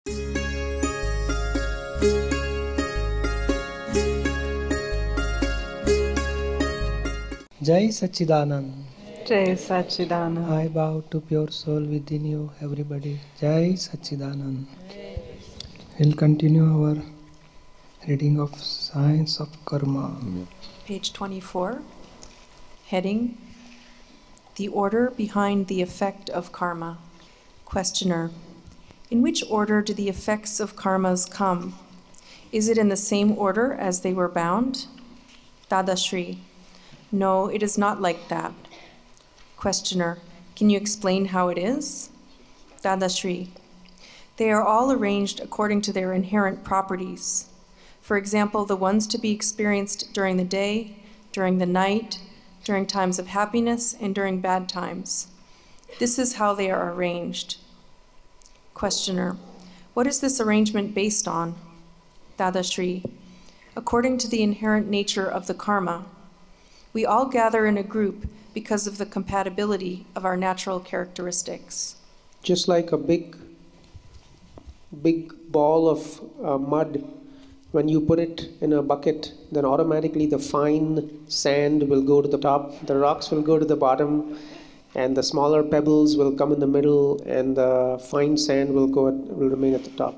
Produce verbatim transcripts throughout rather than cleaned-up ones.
Jai Sachidanand. Jai Sachidanand. I bow to pure soul within you, everybody. Jai Sachidanand. We'll continue our reading of Science of Karma. Page twenty-four. Heading: The order behind the effect of karma. Questioner: In which order do the effects of karmas come? Is it in the same order as they were bound? Dadashri: No, it is not like that. Questioner: Can you explain how it is? Dadashri: They are all arranged according to their inherent properties. For example, the ones to be experienced during the day, during the night, during times of happiness, and during bad times. This is how they are arranged. Questioner: What is this arrangement based on? Dadashri: According to the inherent nature of the karma. We all gather in a group because of the compatibility of our natural characteristics. Just like a big, big ball of uh, mud, when you put it in a bucket, then automatically the fine sand will go to the top, the rocks will go to the bottom, and the smaller pebbles will come in the middle, and the fine sand will go at, will remain at the top.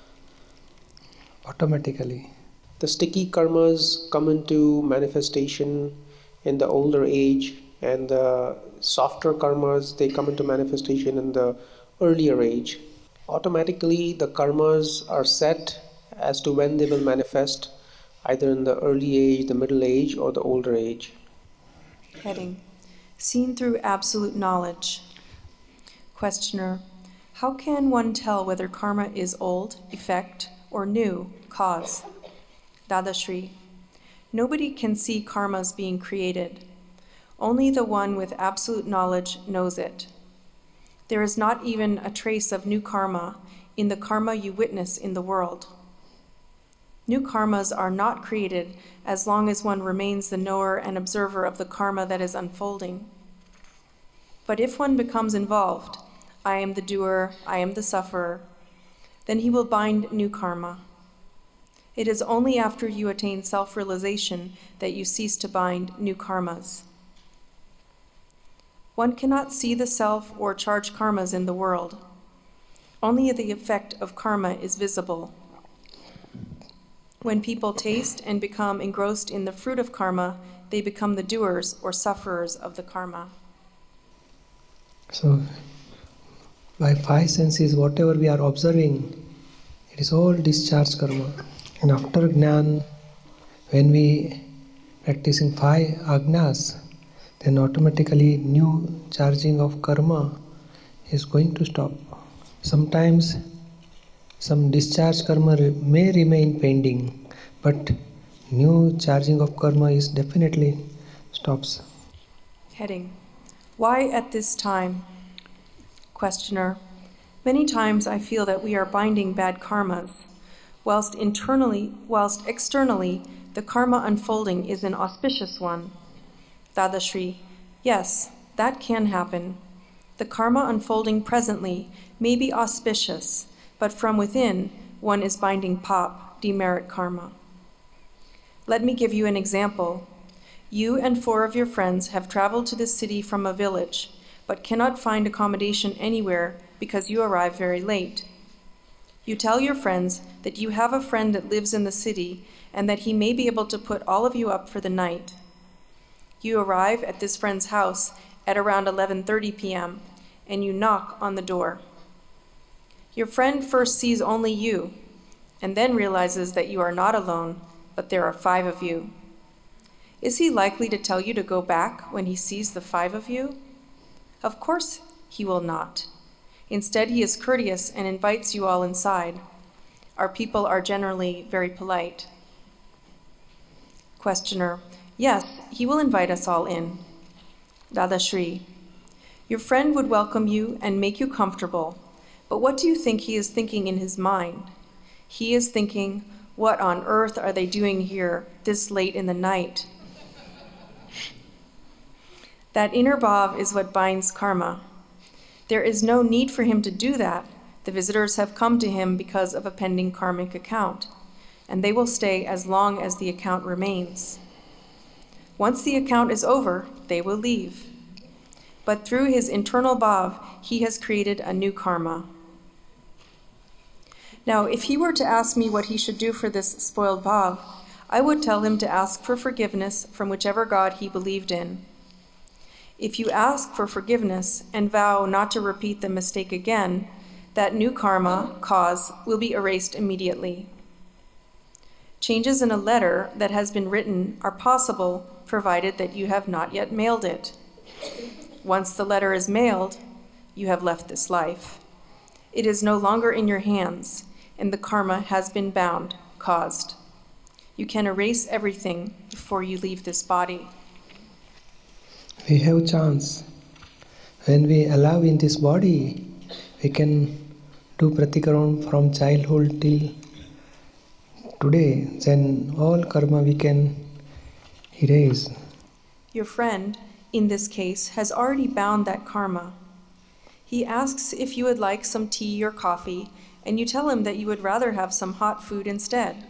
Automatically. The sticky karmas come into manifestation in the older age, and the softer karmas, they come into manifestation in the earlier age. Automatically, the karmas are set as to when they will manifest, either in the early age, the middle age, or the older age. Heading: Seen through absolute knowledge. Questioner: How can one tell whether karma is old, effect, or new, cause? Dadashri: Nobody can see karmas being created. Only the one with absolute knowledge knows it. There is not even a trace of new karma in the karma you witness in the world. New karmas are not created as long as one remains the knower and observer of the karma that is unfolding. But if one becomes involved, I am the doer, I am the sufferer, then he will bind new karma. It is only after you attain self-realization that you cease to bind new karmas. One cannot see the self or charge karmas in the world. Only the effect of karma is visible. When people taste and become engrossed in the fruit of karma, they become the doers or sufferers of the karma. So, by five senses, whatever we are observing, it is all discharge karma. And after Jnana, when we practicing five agnas, then automatically new charging of karma is going to stop. Sometimes some discharge karma may remain pending, but new charging of karma is definitely stops. Heading: Why at this time? Questioner: Many times I feel that we are binding bad karmas, whilst internally, whilst externally, the karma unfolding is an auspicious one. Dadashri: Yes, that can happen. The karma unfolding presently may be auspicious, but from within, one is binding pap, demerit karma. Let me give you an example. You and four of your friends have traveled to this city from a village, but cannot find accommodation anywhere because you arrive very late. You tell your friends that you have a friend that lives in the city and that he may be able to put all of you up for the night. You arrive at this friend's house at around eleven thirty p m and you knock on the door. Your friend first sees only you and then realizes that you are not alone, but there are five of you. Is he likely to tell you to go back when he sees the five of you? Of course he will not. Instead, he is courteous and invites you all inside. Our people are generally very polite. Questioner: Yes, he will invite us all in. Dadashri: Your friend would welcome you and make you comfortable, but what do you think he is thinking in his mind? He is thinking, what on earth are they doing here this late in the night? That inner bhav is what binds karma. There is no need for him to do that, The visitors have come to him because of a pending karmic account, and they will stay as long as the account remains. Once the account is over, they will leave. But through his internal bhav, he has created a new karma. Now, if he were to ask me what he should do for this spoiled bhav, I would tell him to ask for forgiveness from whichever God he believed in. If you ask for forgiveness and vow not to repeat the mistake again, that new karma, cause, will be erased immediately. Changes in a letter that has been written are possible, provided that you have not yet mailed it. Once the letter is mailed, you have left this life. It is no longer in your hands, and the karma has been bound, caused. You can erase everything before you leave this body. We have chance. When we allow in this body, we can do pratikaram from childhood till today. Then all karma we can erase. Your friend, in this case, has already bound that karma. He asks if you would like some tea or coffee, and you tell him that you would rather have some hot food instead.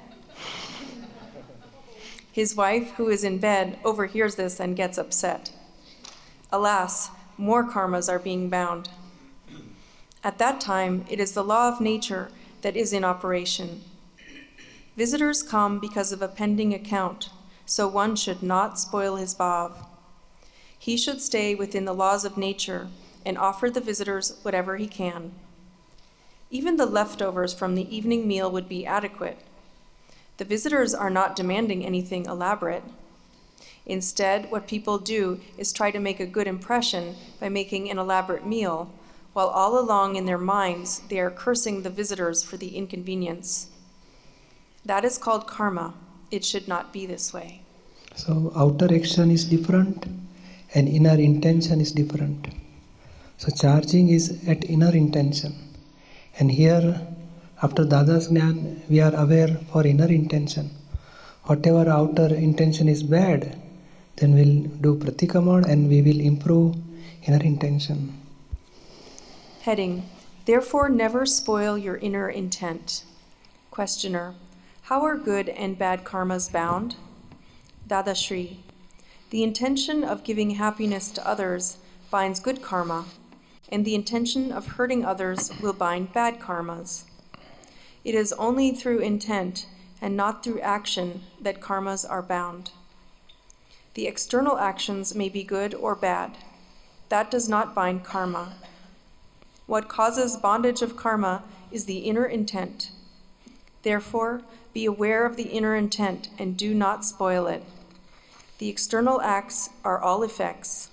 His wife, who is in bed, overhears this and gets upset. Alas, more karmas are being bound. At that time, it is the law of nature that is in operation. Visitors come because of a pending account, so one should not spoil his bhav. He should stay within the laws of nature and offer the visitors whatever he can. Even the leftovers from the evening meal would be adequate. The visitors are not demanding anything elaborate. Instead, what people do is try to make a good impression by making an elaborate meal, while all along in their minds they are cursing the visitors for the inconvenience. That is called karma. It should not be this way. So outer action is different and inner intention is different. So charging is at inner intention. And here, after Dada's Jnana, we are aware for inner intention. Whatever outer intention is bad, then we'll do pratikaman and we will improve inner intention. Heading: Therefore never spoil your inner intent. Questioner: How are good and bad karmas bound? Dada Shri: The intention of giving happiness to others binds good karma, and the intention of hurting others will bind bad karmas. It is only through intent and not through action that karmas are bound. The external actions may be good or bad. That does not bind karma. What causes bondage of karma is the inner intent. Therefore, be aware of the inner intent and do not spoil it. The external acts are all effects.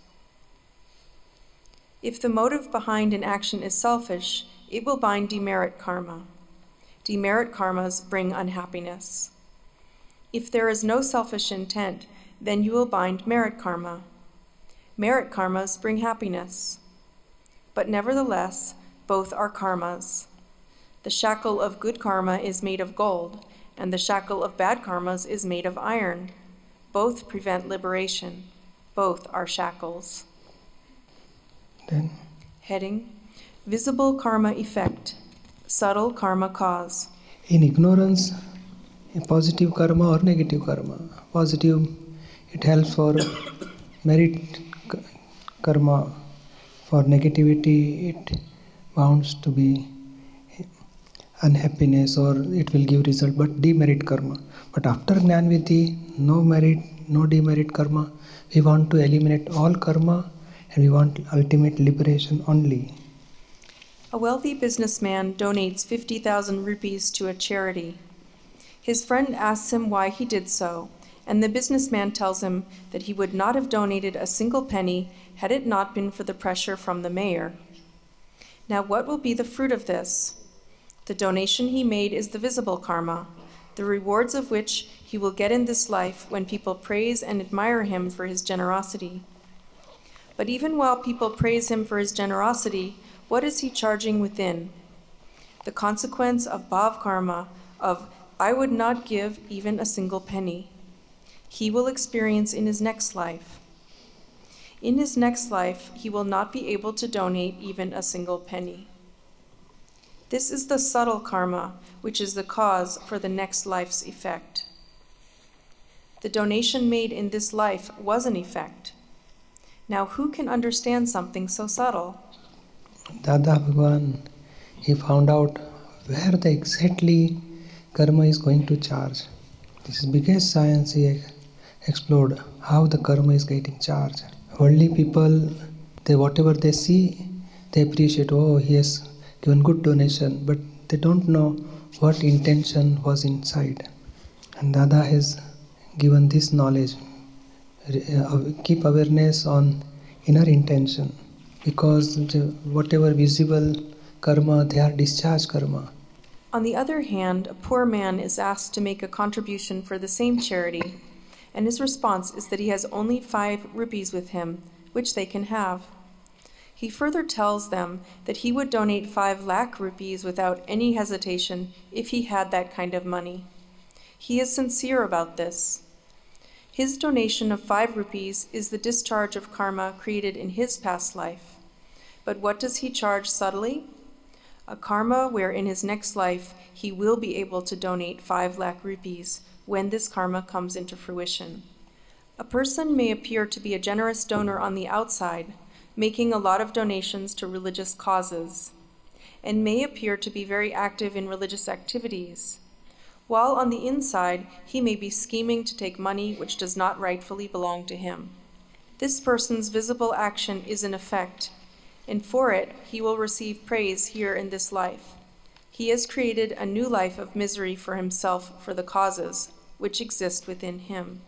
If the motive behind an action is selfish, it will bind demerit karma. Demerit karmas bring unhappiness. If there is no selfish intent, then you will bind merit karma. Merit karmas bring happiness. But nevertheless, both are karmas. The shackle of good karma is made of gold, and the shackle of bad karmas is made of iron. Both prevent liberation. Both are shackles. Then, Heading: Visible karma effect, subtle karma cause. in ignorance, positive karma or negative karma. Positive, it helps for merit karma. For negativity, it bounds to be unhappiness or it will give result, but demerit karma. But after Jnana Vidhi, no merit, no demerit karma. We want to eliminate all karma and we want ultimate liberation only. A wealthy businessman donates fifty thousand rupees to a charity. His friend asks him why he did so, and the businessman tells him that he would not have donated a single penny had it not been for the pressure from the mayor. Now what will be the fruit of this? The donation he made is the visible karma, the rewards of which he will get in this life when people praise and admire him for his generosity. But even while people praise him for his generosity, what is he charging within? The consequence of bhav karma, of I would not give even a single penny. He will experience in his next life. In his next life, he will not be able to donate even a single penny. This is the subtle karma, which is the cause for the next life's effect. The donation made in this life was an effect. Now who can understand something so subtle? Dada Bhagwan, he found out where the exactly karma is going to charge. This is biggest science he explored, how the karma is getting charged. Worldly people, they whatever they see, they appreciate, oh, he has given good donation, but they don't know what intention was inside. And Dada has given this knowledge. Keep awareness on inner intention, because whatever visible karma, they are discharged karma. On the other hand, a poor man is asked to make a contribution for the same charity, and his response is that he has only five rupees with him, which they can have. He further tells them that he would donate five lakh rupees without any hesitation if he had that kind of money. He is sincere about this. His donation of five rupees is the discharge of karma created in his past life. But what does he charge subtly? A karma where in his next life he will be able to donate five lakh rupees when this karma comes into fruition. A person may appear to be a generous donor on the outside, making a lot of donations to religious causes, and may appear to be very active in religious activities, while on the inside he may be scheming to take money which does not rightfully belong to him. This person's visible action is an effect, and for it he will receive praise here in this life. He has created a new life of misery for himself for the causes which exist within him.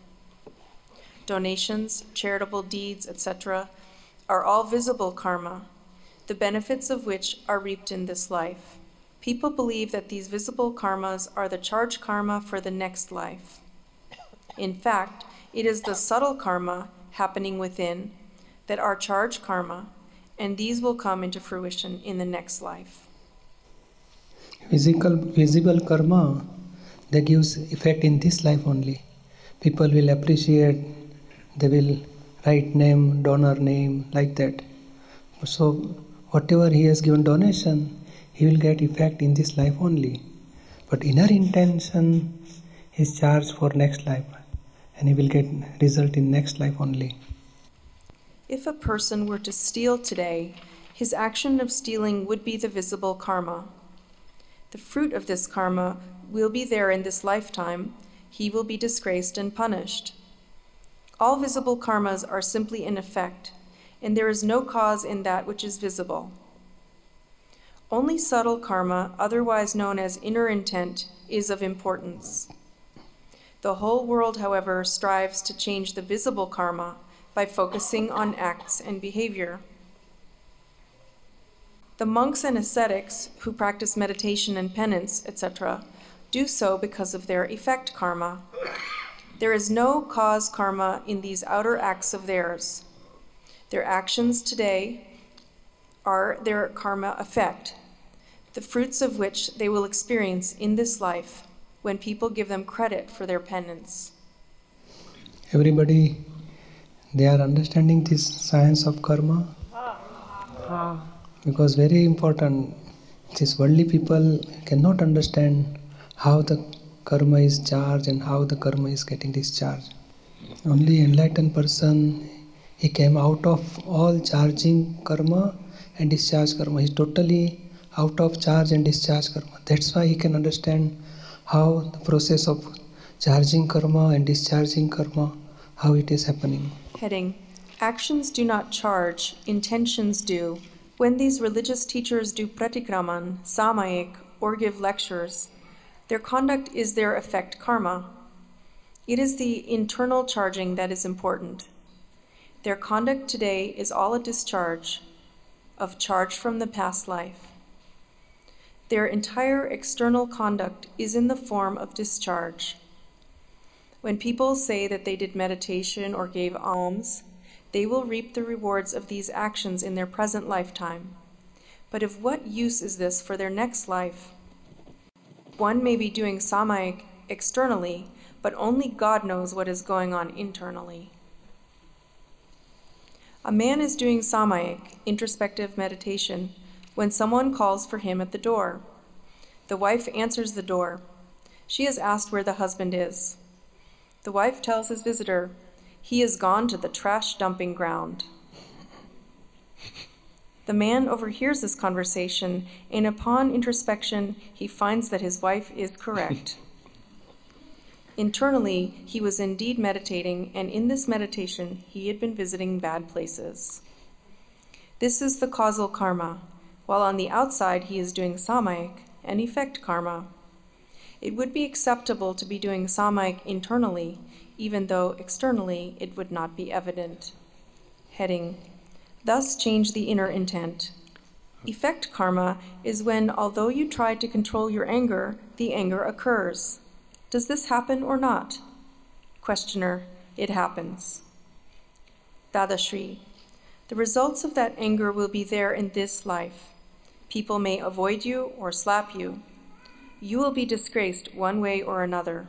Donations, charitable deeds, et cetera are all visible karma, the benefits of which are reaped in this life. People believe that these visible karmas are the charge karma for the next life. In fact, it is the subtle karma happening within that are charge karma, and these will come into fruition in the next life. Physical, visible karma, that gives effect in this life only. People will appreciate, they will write name, donor name, like that. So whatever he has given donation, he will get effect in this life only. But inner intention is charged for next life, and he will get result in next life only. If a person were to steal today, his action of stealing would be the visible karma. The fruit of this karma will be there in this lifetime. He will be disgraced and punished. All visible karmas are simply an effect, and there is no cause in that which is visible. Only subtle karma, otherwise known as inner intent, is of importance. The whole world, however, strives to change the visible karma by focusing on acts and behavior. The monks and ascetics who practice meditation and penance, et cetera, do so because of their effect karma. There is no cause karma in these outer acts of theirs. Their actions today are their karma effect, the fruits of which they will experience in this life when people give them credit for their penance. Everybody, they are understanding this science of karma? Ah. Because very important, these worldly people cannot understand how the karma is charged and how the karma is getting discharged. Only enlightened person, he came out of all charging karma and discharge karma. He is totally out of charge and discharge karma. That's why he can understand how the process of charging karma and discharging karma, how it is happening. Heading: Actions do not charge, intentions do. When these religious teachers do pratikraman, samayik, or give lectures, their conduct is their effect karma. It is the internal charging that is important. Their conduct today is all a discharge of charge from the past life. Their entire external conduct is in the form of discharge. When people say that they did meditation or gave alms, they will reap the rewards of these actions in their present lifetime. But of what use is this for their next life? One may be doing samayik externally, but only God knows what is going on internally. A man is doing samayik, introspective meditation, when someone calls for him at the door. The wife answers the door. She is asked where the husband is. The wife tells his visitor, "He is gone to the trash dumping ground." The man overhears this conversation, and upon introspection, he finds that his wife is correct. Internally, he was indeed meditating, and in this meditation, he had been visiting bad places. This is the causal karma, while on the outside he is doing samayik, an effect karma. It would be acceptable to be doing samayik internally, even though externally it would not be evident. Heading: Thus change the inner intent. Effect karma is when, although you try to control your anger, the anger occurs. Does this happen or not? Questioner: It happens. Dadashri: The results of that anger will be there in this life. People may avoid you or slap you. You will be disgraced one way or another.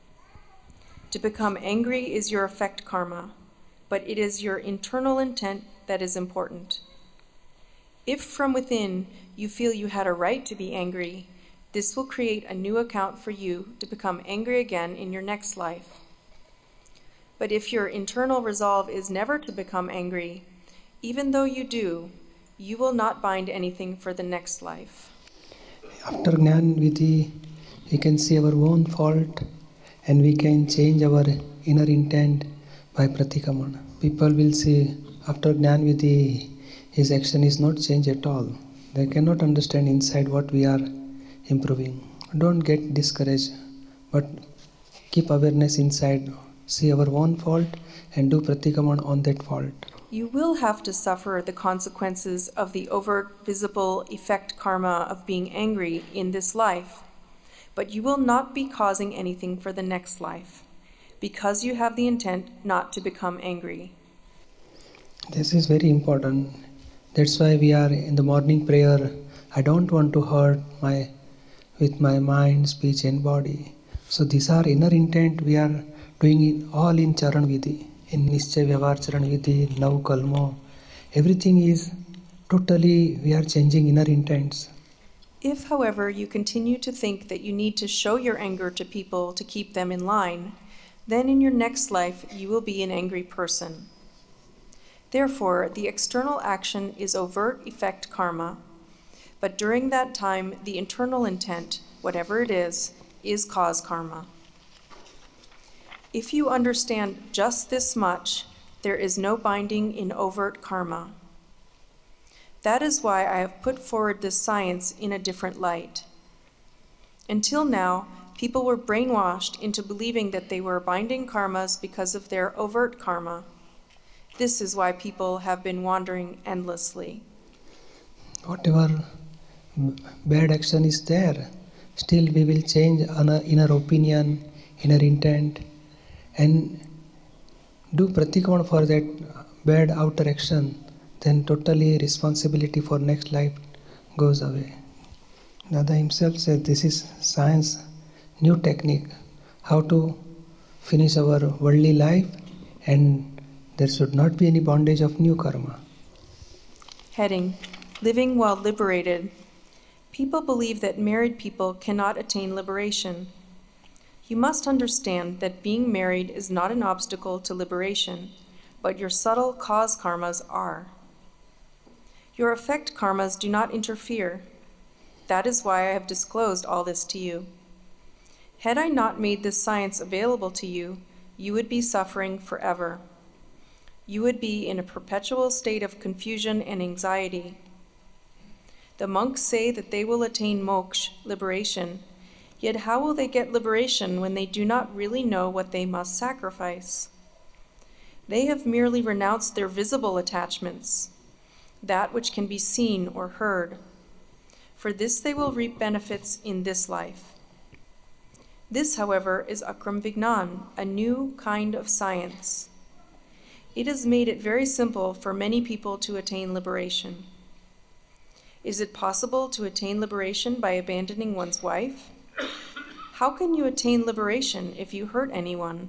To become angry is your effect karma, but it is your internal intent that is important. If from within you feel you had a right to be angry, this will create a new account for you to become angry again in your next life. But if your internal resolve is never to become angry, even though you do, you will not bind anything for the next life. After Gnan Vidhi, we can see our own fault and we can change our inner intent by pratikamana. People will see after Gnan Vidhi, his action is not changed at all. They cannot understand inside what we are improving. Don't get discouraged, but keep awareness inside. See our own fault and do pratikamana on that fault. You will have to suffer the consequences of the overt, visible effect karma of being angry in this life, but you will not be causing anything for the next life, because you have the intent not to become angry. This is very important. That's why we are in the morning prayer. I don't want to hurt my with my mind, speech and body. So these are inner intent we are doing it all in Charan Vidhi. In Nischay Vyavahar Charan Vidhi, Nav Kalmo, everything is totally, we are changing inner intents. If, however, you continue to think that you need to show your anger to people to keep them in line, then in your next life you will be an angry person. Therefore, the external action is overt effect karma, but during that time the internal intent, whatever it is, is cause karma. If you understand just this much, there is no binding in overt karma. That is why I have put forward this science in a different light. Until now, people were brainwashed into believing that they were binding karmas because of their overt karma. This is why people have been wandering endlessly. Whatever bad action is there, still we will change our inner opinion, inner intent, and do pratikamana for that bad outer action, then totally responsibility for next life goes away. Dada himself said this is science, new technique, how to finish our worldly life, and there should not be any bondage of new karma. Heading: Living while liberated. People believe that married people cannot attain liberation. You must understand that being married is not an obstacle to liberation, but your subtle cause karmas are. Your effect karmas do not interfere. That is why I have disclosed all this to you. Had I not made this science available to you, you would be suffering forever. You would be in a perpetual state of confusion and anxiety. The monks say that they will attain moksha, liberation, yet how will they get liberation when they do not really know what they must sacrifice? They have merely renounced their visible attachments, that which can be seen or heard. For this they will reap benefits in this life. This, however, is Akram Vignan, a new kind of science. It has made it very simple for many people to attain liberation. Is it possible to attain liberation by abandoning one's wife? How can you attain liberation if you hurt anyone?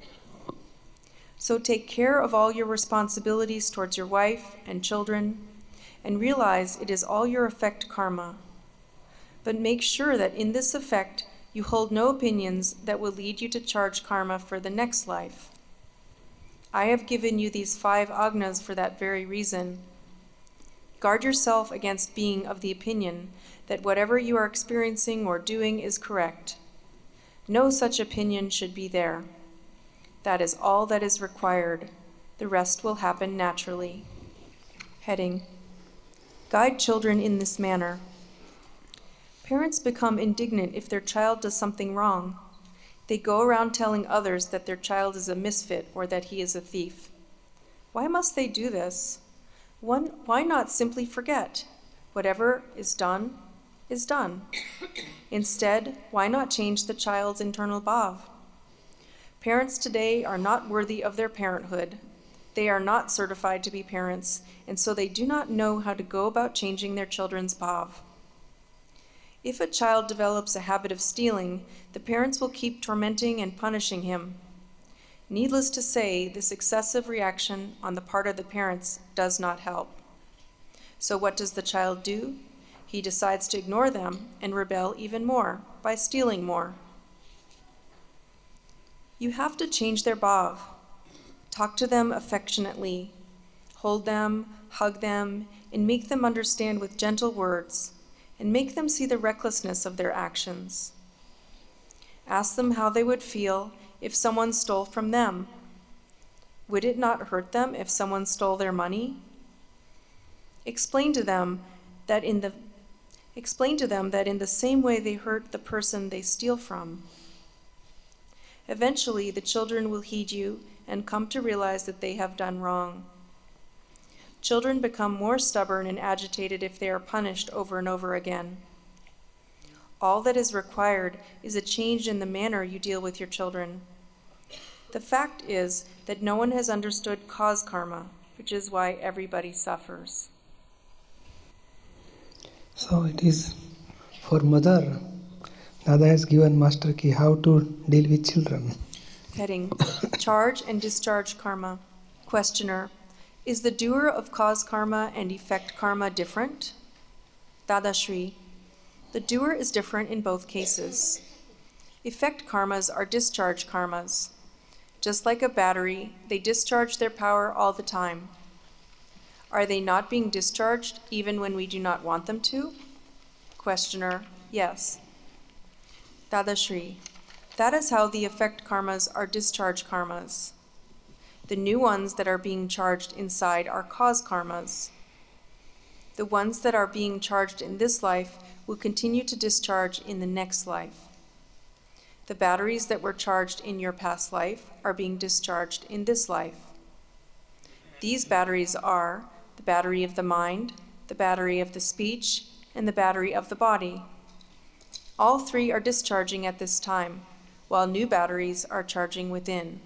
So take care of all your responsibilities towards your wife and children, and realize it is all your effect karma. but make sure that in this effect you hold no opinions that will lead you to charge karma for the next life. I have given you these five agnas for that very reason. Guard yourself against being of the opinion that whatever you are experiencing or doing is correct. No such opinion should be there. That is all that is required. The rest will happen naturally. Heading: Guide children in this manner. Parents become indignant if their child does something wrong. They go around telling others that their child is a misfit or that he is a thief. Why must they do this? One, why not simply forget? Whatever is done, is done. Instead, why not change the child's internal bhav? Parents today are not worthy of their parenthood. They are not certified to be parents, and so they do not know how to go about changing their children's bhav. If a child develops a habit of stealing, the parents will keep tormenting and punishing him. Needless to say, this excessive reaction on the part of the parents does not help. So what does the child do? He decides to ignore them and rebel even more by stealing more. You have to change their bhav. Talk to them affectionately. Hold them, hug them, and make them understand with gentle words, and make them see the recklessness of their actions. Ask them how they would feel if someone stole from them. Would it not hurt them if someone stole their money? Explain to them that in the explain to them that in the same way they hurt the person they steal from. Eventually, the children will heed you and come to realize that they have done wrong. Children become more stubborn and agitated if they are punished over and over again. All that is required is a change in the manner you deal with your children. The fact is that no one has understood cause karma, which is why everybody suffers. So it is for mother. Dada has given master key how to deal with children. Heading: Charge and discharge karma. Questioner: Is the doer of cause karma and effect karma different? Dadashri: The doer is different in both cases. Effect karmas are discharge karmas. Just like a battery, they discharge their power all the time. Are they not being discharged even when we do not want them to? Questioner: Yes. Dadashri: That is how the effect karmas are discharge karmas. The new ones that are being charged inside are cause karmas. The ones that are being charged in this life will continue to discharge in the next life. The batteries that were charged in your past life are being discharged in this life. These batteries are the battery of the mind, the battery of the speech, and the battery of the body. All three are discharging at this time, while new batteries are charging within.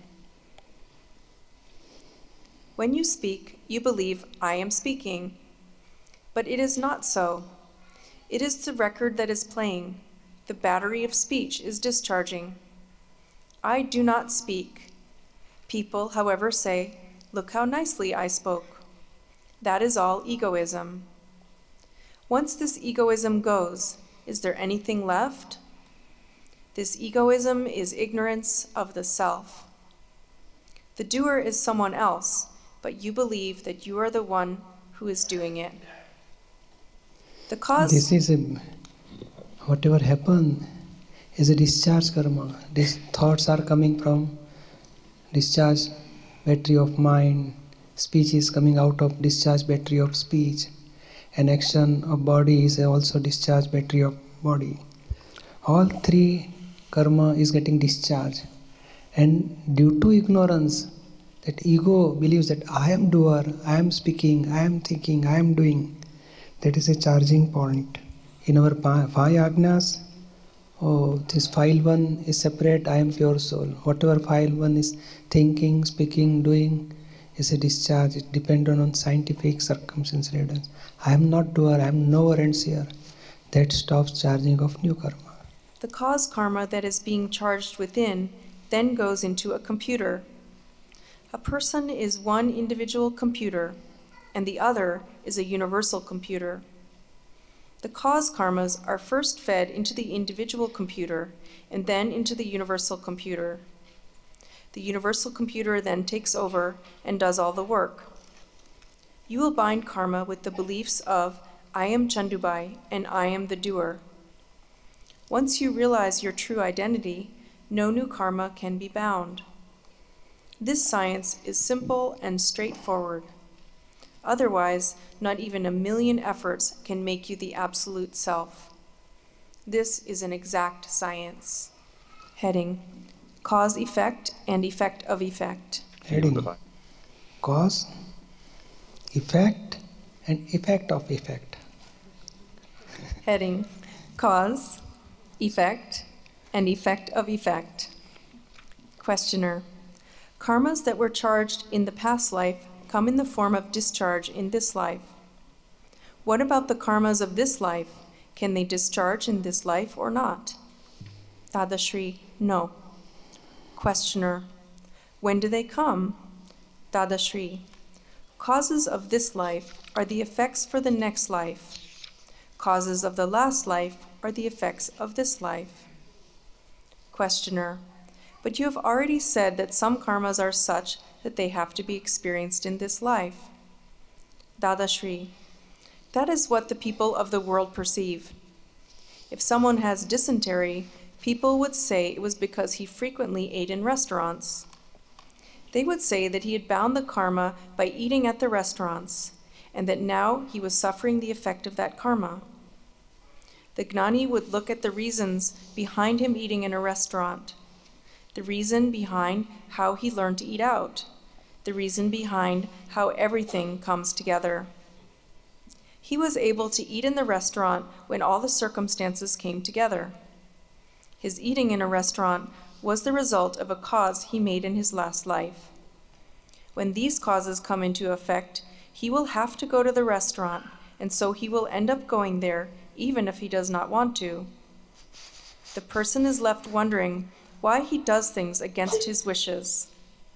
When you speak, you believe, I am speaking. But it is not so. It is the record that is playing. The battery of speech is discharging. I do not speak. People, however, say, look how nicely I spoke. That is all egoism. Once this egoism goes, is there anything left? This egoism is ignorance of the self. The doer is someone else, but you believe that you are the one who is doing it. The cause... This is a, whatever happened is a discharge karma. These thoughts are coming from discharge battery of mind. Speech is coming out of discharge battery of speech. And action of body is also discharge battery of body. All three karma is getting discharged. And due to ignorance, that ego believes that I am doer, I am speaking, I am thinking, I am doing. That is a charging point. In our five agnas, oh, this file one is separate, I am pure soul. Whatever file one is thinking, speaking, doing is a discharge. It depends on scientific circumstance evidence. I am not doer, I am knower and seer. That stops charging of new karma. The cause karma that is being charged within then goes into a computer. A person is one individual computer, and the other is a universal computer. The cause karmas are first fed into the individual computer and then into the universal computer. The universal computer then takes over and does all the work. You will bind karma with the beliefs of, I am Chandubai and I am the doer. Once you realize your true identity, no new karma can be bound. This science is simple and straightforward. Otherwise, not even a million efforts can make you the absolute self. This is an exact science. Heading: Cause, effect, and effect of effect. Heading: Cause, effect, and effect of effect. Heading: Cause, effect, and effect of effect. Questioner: Karmas that were charged in the past life come in the form of discharge in this life. What about the karmas of this life? Can they discharge in this life or not? Dadashri: No. Questioner: When do they come? Dadashri: Causes of this life are the effects for the next life. Causes of the last life are the effects of this life. Questioner: But you have already said that some karmas are such that they have to be experienced in this life. Dadashri: That is what the people of the world perceive. If someone has dysentery, people would say it was because he frequently ate in restaurants. They would say that he had bound the karma by eating at the restaurants, and that now he was suffering the effect of that karma. The Gnani would look at the reasons behind him eating in a restaurant, the reason behind how he learned to eat out, the reason behind how everything comes together. He was able to eat in the restaurant when all the circumstances came together. His eating in a restaurant was the result of a cause he made in his last life. When these causes come into effect, he will have to go to the restaurant, and so he will end up going there even if he does not want to. The person is left wondering why he does things against his wishes.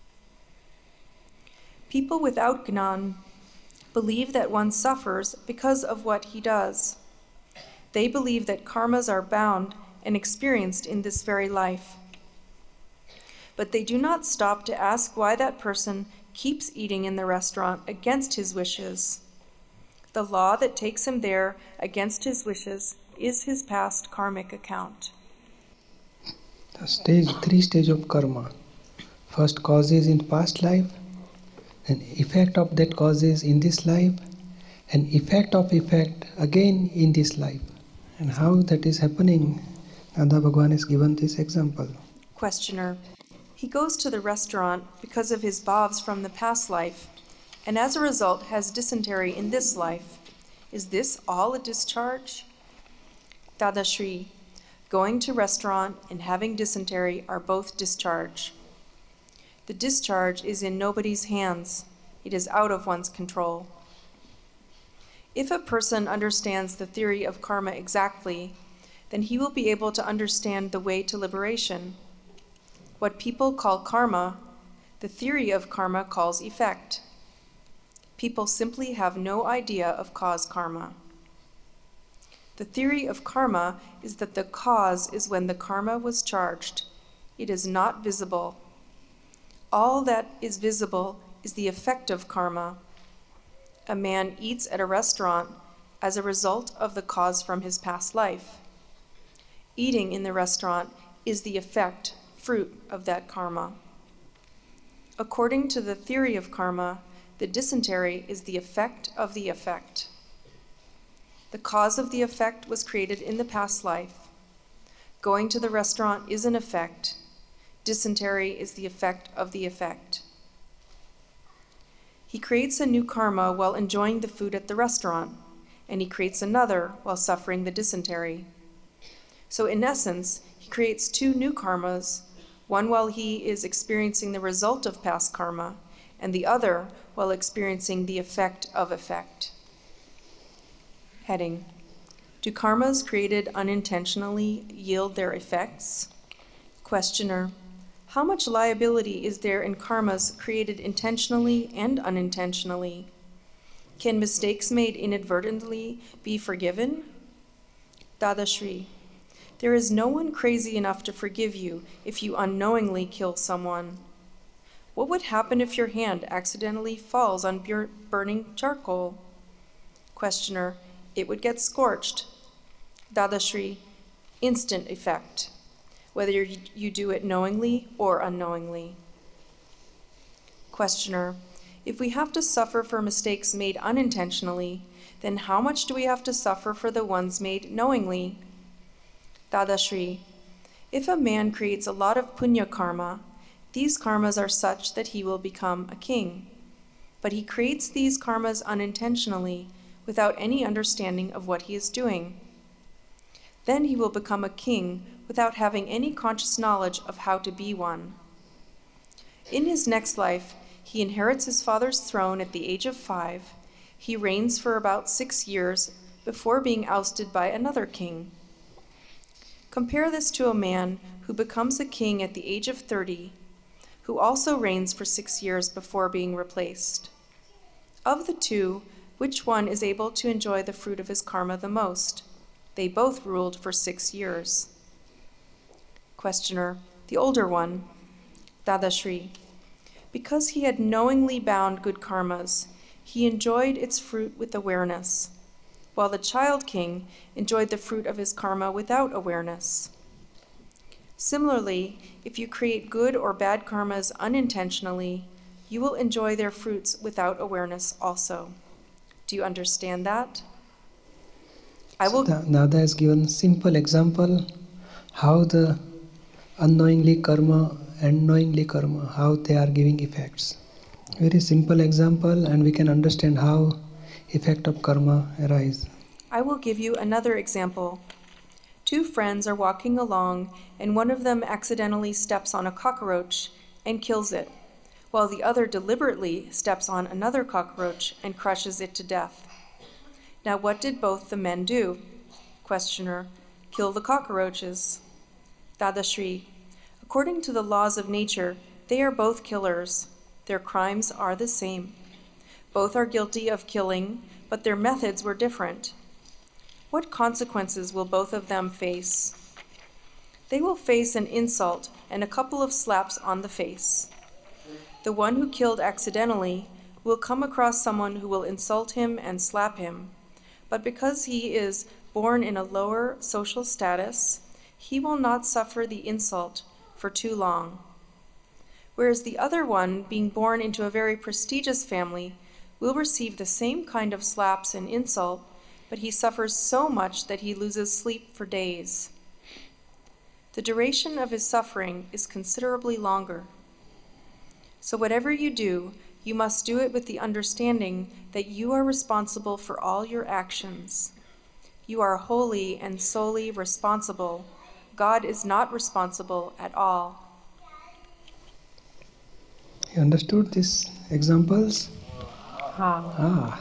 People without Gnan believe that one suffers because of what he does. They believe that karmas are bound and experienced in this very life. But they do not stop to ask why that person keeps eating in the restaurant against his wishes. The law that takes him there against his wishes is his past karmic account. The stage, three stage of karma. First, causes in past life, then effect of that causes in this life, and effect of effect again in this life. And how that is happening, Nanda Bhagwan has given this example. Questioner: He goes to the restaurant because of his bhavs from the past life, and as a result has dysentery in this life. Is this all a discharge? Dadashri: Going to restaurant and having dysentery are both discharge. The discharge is in nobody's hands. It is out of one's control. If a person understands the theory of karma exactly, then he will be able to understand the way to liberation. What people call karma, the theory of karma calls effect. People simply have no idea of cause karma. The theory of karma is that the cause is when the karma was charged. It is not visible. All that is visible is the effect of karma. A man eats at a restaurant as a result of the cause from his past life. Eating in the restaurant is the effect, fruit of that karma. According to the theory of karma, the dysentery is the effect of the effect. The cause of the effect was created in the past life. Going to the restaurant is an effect. Dysentery is the effect of the effect. He creates a new karma while enjoying the food at the restaurant, and he creates another while suffering the dysentery. So in essence, he creates two new karmas, one while he is experiencing the result of past karma, and the other while experiencing the effect of effect. Heading: Do karmas created unintentionally yield their effects? Questioner: How much liability is there in karmas created intentionally and unintentionally? Can mistakes made inadvertently be forgiven? Dadashri, there is no one crazy enough to forgive you if you unknowingly kill someone. What would happen if your hand accidentally falls on bur- burning charcoal? Questioner, it would get scorched. Dadashri, instant effect, whether you, you do it knowingly or unknowingly. Questioner, if we have to suffer for mistakes made unintentionally, then how much do we have to suffer for the ones made knowingly? Dadashri, if a man creates a lot of punya karma, these karmas are such that he will become a king. But he creates these karmas unintentionally, without any understanding of what he is doing. Then he will become a king without having any conscious knowledge of how to be one. In his next life, he inherits his father's throne at the age of five. He reigns for about six years before being ousted by another king. Compare this to a man who becomes a king at the age of thirty, who also reigns for six years before being replaced. Of the two, which one is able to enjoy the fruit of his karma the most? They both ruled for six years. Questioner, the older one. Dadashri, because he had knowingly bound good karmas, he enjoyed its fruit with awareness, while the child king enjoyed the fruit of his karma without awareness. Similarly, if you create good or bad karmas unintentionally, you will enjoy their fruits without awareness also. Do you understand that? I will. So Nada has given simple example how the unknowingly karma and knowingly karma, how they are giving effects. Very simple example, and we can understand how effect of karma arise. I will give you another example. Two friends are walking along, and one of them accidentally steps on a cockroach and kills it, while the other deliberately steps on another cockroach and crushes it to death. Now, what did both the men do? Questioner, kill the cockroaches. Dadashri, according to the laws of nature, they are both killers. Their crimes are the same. Both are guilty of killing, but their methods were different. What consequences will both of them face? They will face an insult and a couple of slaps on the face. The one who killed accidentally will come across someone who will insult him and slap him, but because he is born in a lower social status, he will not suffer the insult for too long. Whereas the other one, being born into a very prestigious family, will receive the same kind of slaps and insult, but he suffers so much that he loses sleep for days. The duration of his suffering is considerably longer. So whatever you do, you must do it with the understanding that you are responsible for all your actions. You are wholly and solely responsible. God is not responsible at all. You understood these examples? Ah. Ah.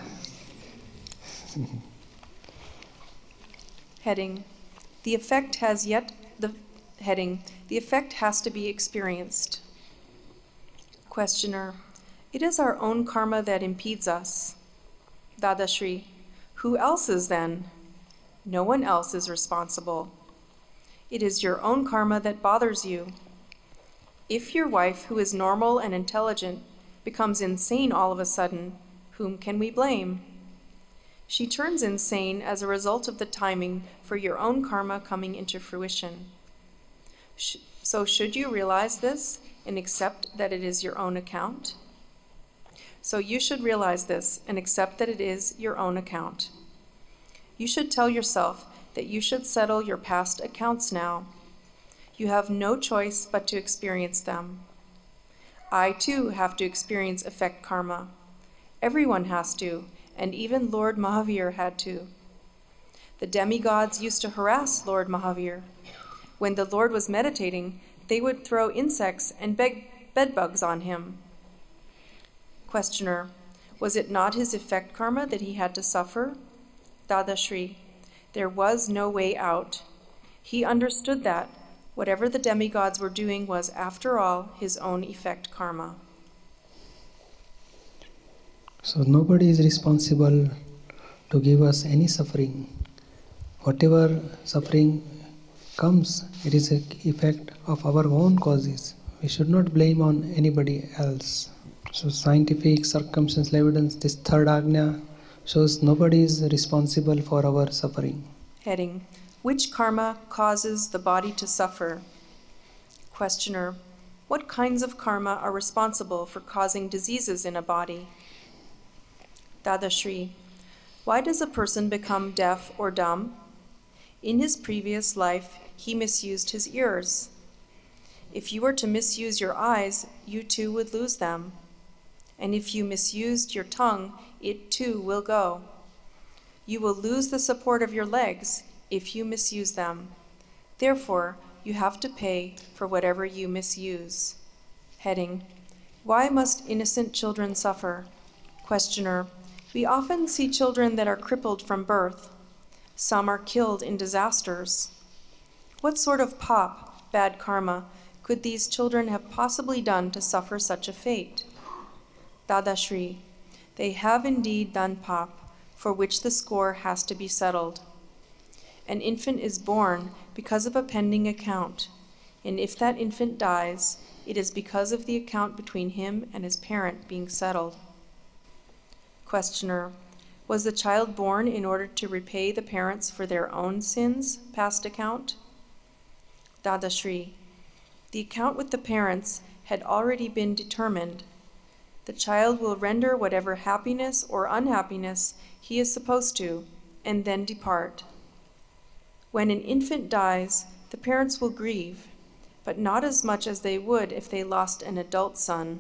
Heading. The effect has yet the heading. The effect has to be experienced. Questioner. It is our own karma that impedes us. Dadashri. Who else is then? No one else is responsible. It is your own karma that bothers you. If your wife, who is normal and intelligent, becomes insane all of a sudden, whom can we blame? She turns insane as a result of the timing for your own karma coming into fruition. Sh- so should you realize this and accept that it is your own account? So you should realize this and accept that it is your own account. You should tell yourself that you should settle your past accounts now. You have no choice but to experience them. I too have to experience effect karma. Everyone has to, and even Lord Mahavir had to. The demigods used to harass Lord Mahavir. When the Lord was meditating, they would throw insects and bed bugs on him. Questioner, was it not his effect karma that he had to suffer? Dadashri, there was no way out. He understood that whatever the demigods were doing was, after all, his own effect karma. So nobody is responsible to give us any suffering. whatever suffering comes, it is an effect of our own causes. We should not blame on anybody else. So scientific circumstantial evidence, this third Agnya, shows nobody is responsible for our suffering. Heading: Which karma causes the body to suffer? Questioner: What kinds of karma are responsible for causing diseases in a body? Dadashri: Why does a person become deaf or dumb? In his previous life, he misused his ears. If you were to misuse your eyes, you too would lose them. And if you misused your tongue, it too will go. You will lose the support of your legs if you misuse them. Therefore, you have to pay for whatever you misuse. Heading: Why must innocent children suffer? Questioner: We often see children that are crippled from birth. Some are killed in disasters. What sort of pap, bad karma, could these children have possibly done to suffer such a fate? Dadashri: They have indeed done pap, for which the score has to be settled. An infant is born because of a pending account, and if that infant dies, it is because of the account between him and his parent being settled. Questioner: Was the child born in order to repay the parents for their own sins, past account? Dadashri: The account with the parents had already been determined. The child will render whatever happiness or unhappiness he is supposed to, and then depart. When an infant dies, the parents will grieve, but not as much as they would if they lost an adult son.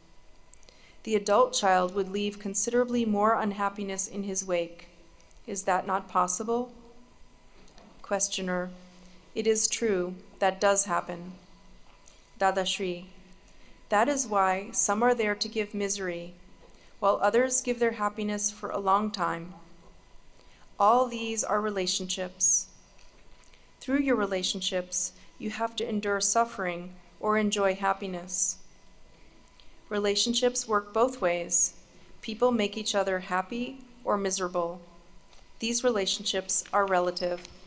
The adult child would leave considerably more unhappiness in his wake. Is that not possible? Questioner: It is true, that does happen. Dadashri: That is why some are there to give misery, while others give their happiness for a long time. All these are relationships. Through your relationships, you have to endure suffering or enjoy happiness. Relationships work both ways. People make each other happy or miserable. These relationships are relative.